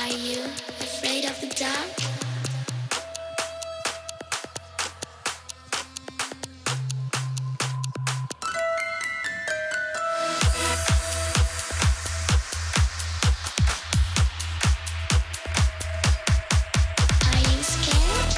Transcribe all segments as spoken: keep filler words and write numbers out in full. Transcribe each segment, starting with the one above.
Are you afraid of the dark? Are you scared?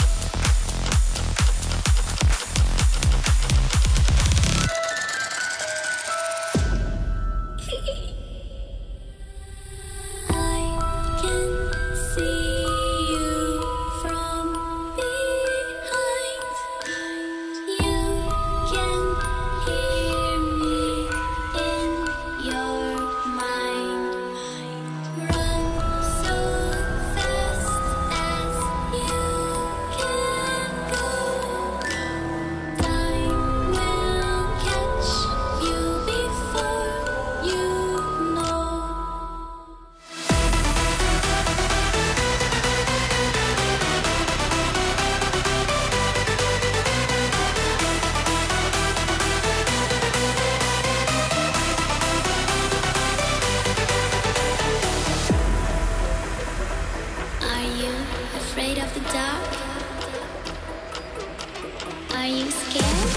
I can see you from behind. You can hear me in your mind. Run so fast as you can go. Time will catch you before you know. Are you afraid of the dark? Are you scared?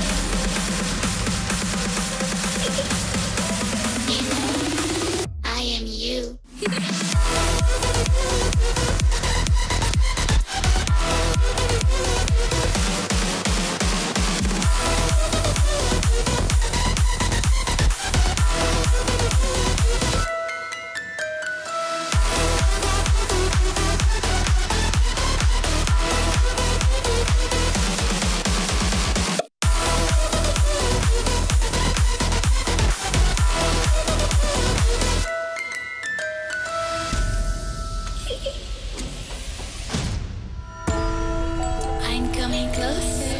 I am you. I'm coming closer.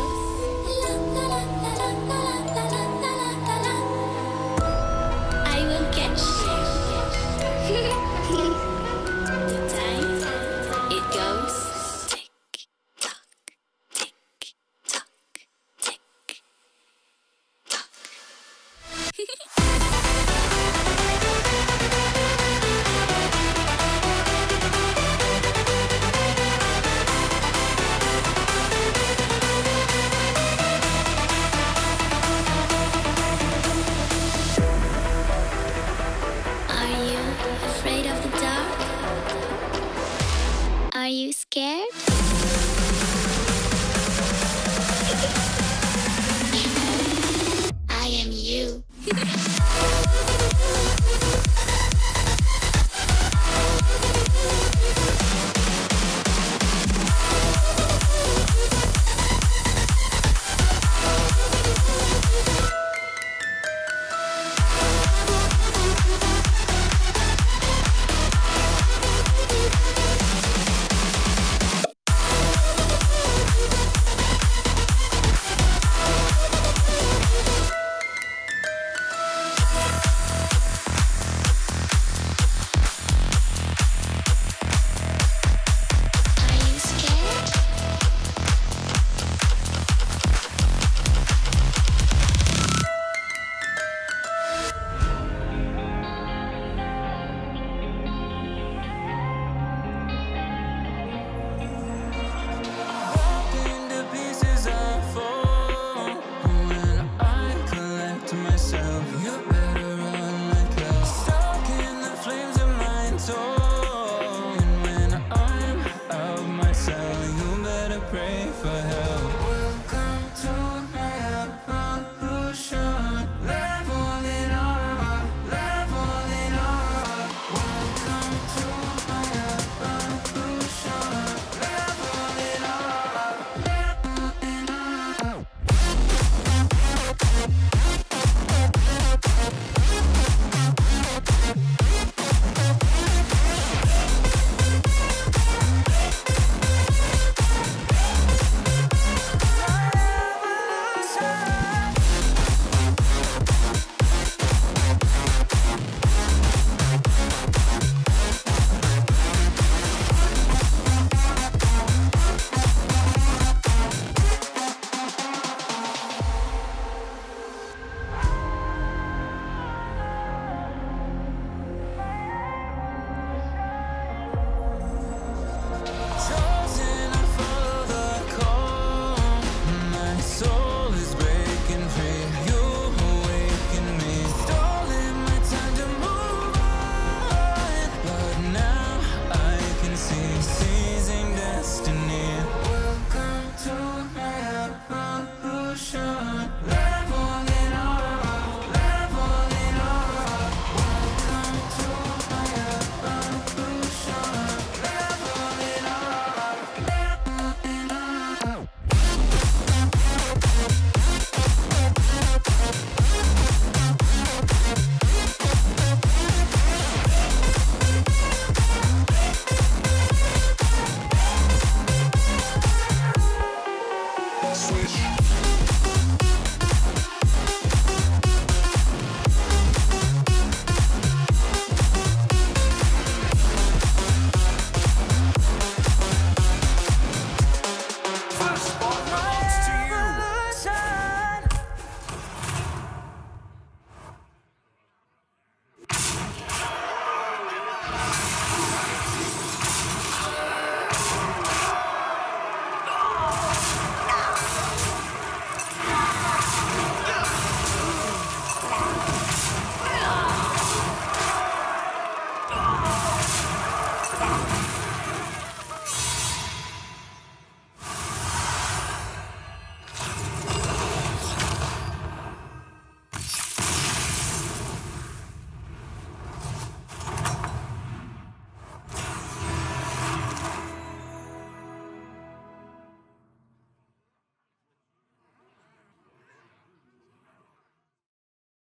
I will catch you. The time it goes tick tock, tick tock, tick tock. Are you afraid of the dark? Are you scared? I am you. Are you scared? Into pieces I fall. When I collect myself, you better run like hell. Stuck in the flames of my soul.